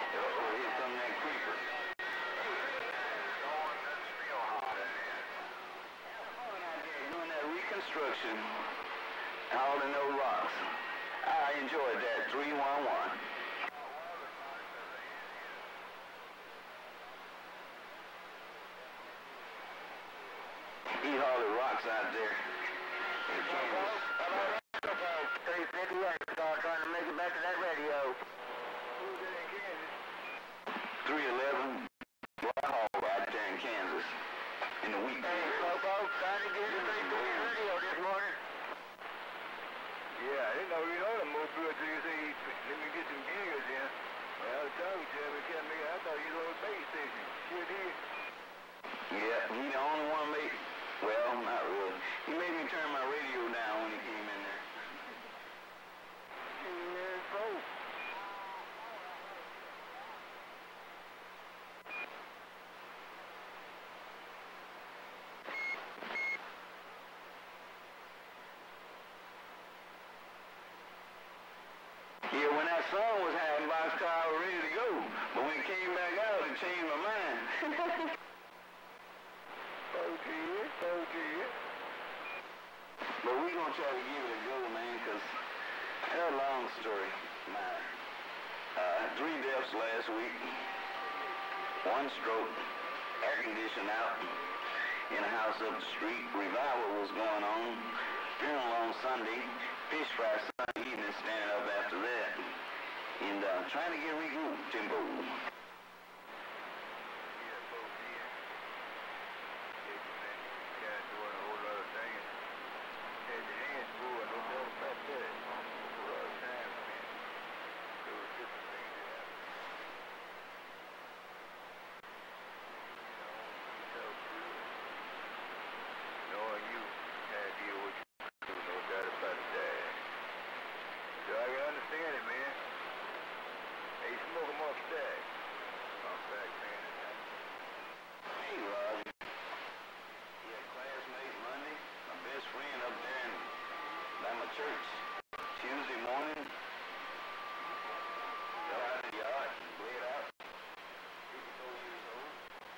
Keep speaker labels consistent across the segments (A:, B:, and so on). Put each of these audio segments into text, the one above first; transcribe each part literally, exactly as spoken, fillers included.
A: Oh, here comes that creeper. Doing that reconstruction, hauling those rocks. I enjoyed that. three one one. He hauled rocks out there. three fifty-eight, trying to make it back to that radio. three eleven, Black right there in Kansas, in the wheat. Hey, Popo, trying to get to three fifty radio this morning.
B: Yeah, I didn't know you know to move through it till you say, let me get some giggers in. Well, I was talking to him and kept me, I thought you was on the base station. Sure did.
A: Yeah, he the only one made, well, not really. He made me turn my radio down when he came in there.
B: Yeah, folks.
A: Yeah, when that song was happening, boxcar, I was ready to go. But when it came back out, it changed my mind.
B: Okay, okay.
A: But we gonna try to give it a go, man, because that's a long story. Man. Uh, three deaths last week. One stroke. Air conditioned out in a house up the street. Revival was going on. Funeral on Sunday. Fish fry Sunday evening, standing up after that. And uh, trying to get regrouped, Timbo. Church Tuesday morning. Got out in the yard, laid out. fifty-four years old.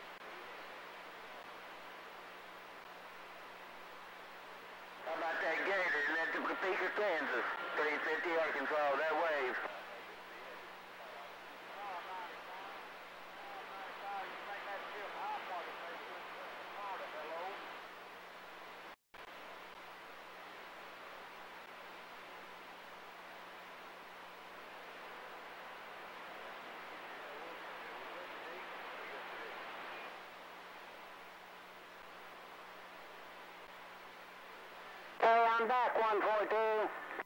B: How about that gator in that Topeka, Kansas? three fifty Arkansas, that wave.
C: I'm back, one four two.